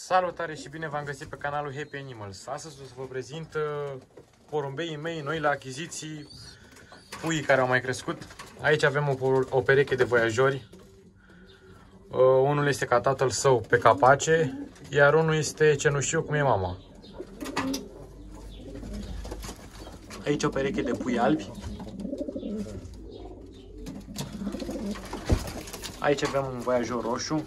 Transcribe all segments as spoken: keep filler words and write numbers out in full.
Salutare și bine v-am găsit pe canalul Happy Animals. Astăzi o să vă prezint uh, porumbeii mei noi la achiziții, puii care au mai crescut. Aici avem o, o pereche de voiajori. Uh, unul este ca tatăl său pe capace, iar unul este cenușiu cum e mama. Aici o pereche de pui albi. Aici avem un voiajor roșu.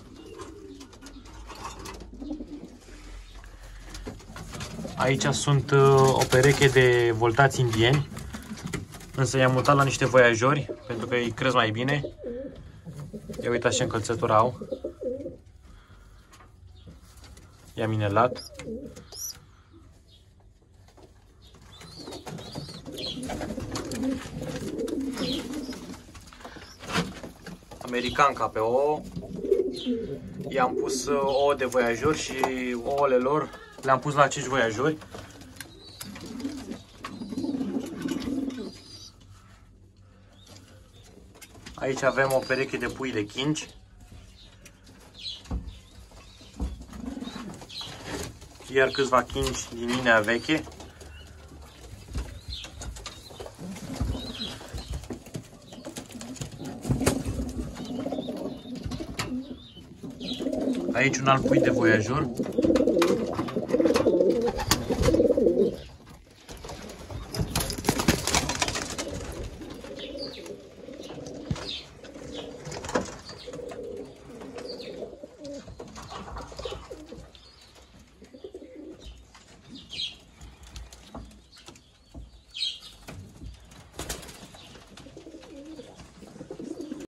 Aici sunt uh, o pereche de voltați indieni, însă i-am mutat la niște voiajori pentru că îi cresc mai bine. Ia uitați ce încălțătură au. I-am inelat. Americanca pe ouă. I-am pus ouă de voiajori și ouăle lor le-am pus la acești voiajori. Aici avem o pereche de pui de chinci. Iar câțiva chinci din linea veche. Aici un alt pui de voiajor.